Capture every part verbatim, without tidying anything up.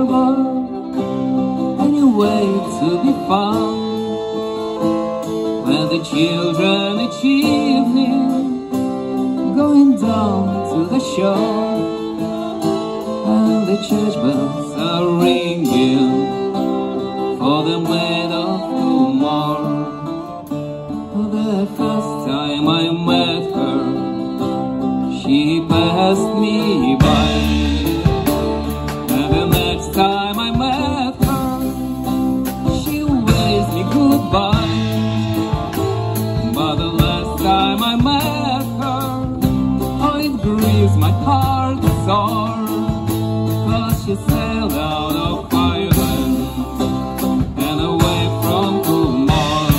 harbor, anyway to be found. When the children each evening going down to the shore, and the church bells are ringing for the maid of tomorrow. The first time I met her, she passed me by. And the next time I met her, she waved me goodbye. But the last time I met her, oh, it grieves my heart sore, 'cause she sailed out of Ireland and away from tomorrow.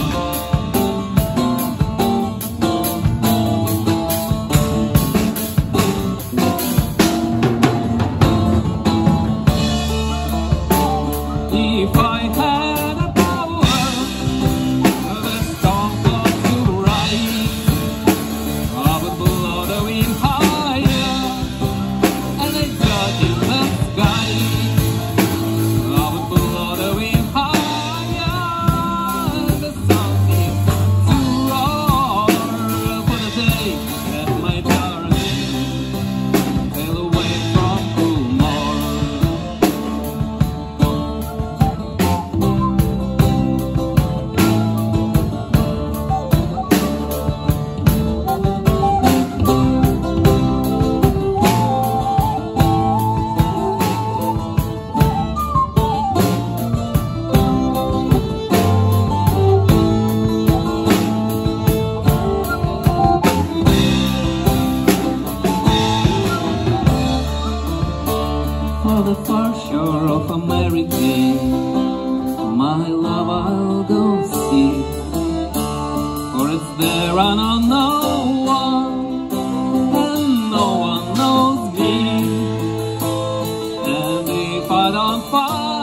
If I had a power, the storm clouds to rise, I would blow the wind higher and I judge in the sky. I would blow the wind higher and the sun seems to roar for the day that my darling sail away from tomorrow. For the far shore of America, my love I'll go seek, for it's there I know no one, and no one knows me. And if I don't find